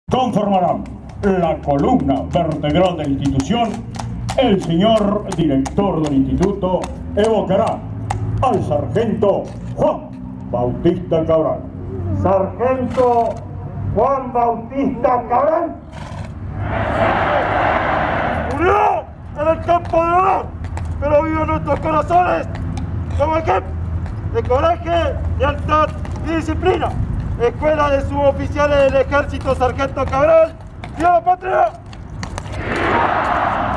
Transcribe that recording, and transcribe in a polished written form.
conformarán la columna vertebral de la institución. El señor director del instituto evocará al sargento Juan Bautista Cabral. Sargento Juan Bautista Cabral. Murió en el campo de honor, pero vive en nuestros corazones como ejemplo de coraje, lealtad y disciplina. Escuela de suboficiales del Ejército, Sargento Cabral. ¡Viva la patria!